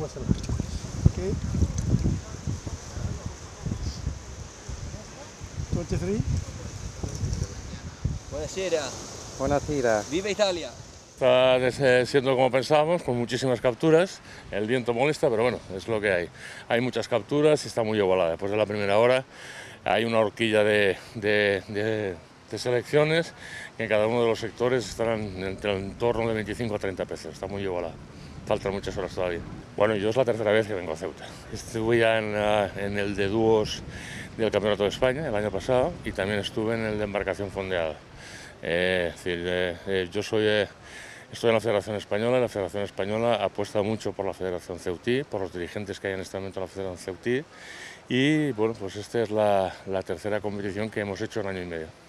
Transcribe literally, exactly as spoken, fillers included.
hacerlo. Okay. veintitrés. Buonasera. Buonasera. Viva Italia. Está siendo como pensábamos, con muchísimas capturas. El viento molesta, pero bueno, es lo que hay. Hay muchas capturas y está muy igualada. Después de la primera hora hay una horquilla de, de, de, de selecciones que en cada uno de los sectores estarán entre el entorno de veinticinco a treinta peces. Está muy igualada. Faltan muchas horas todavía. Bueno, yo es la tercera vez que vengo a Ceuta. Estuve ya en, uh, en el de dúos del Campeonato de España el año pasado y también estuve en el de embarcación fondeada. Eh, es decir, eh, eh, yo soy... Eh, Estoy en la Federación Española y la Federación Española apuesta mucho por la Federación Ceutí, por los dirigentes que hay en este momento en la Federación Ceutí y bueno, pues esta es la, la tercera competición que hemos hecho en año y medio.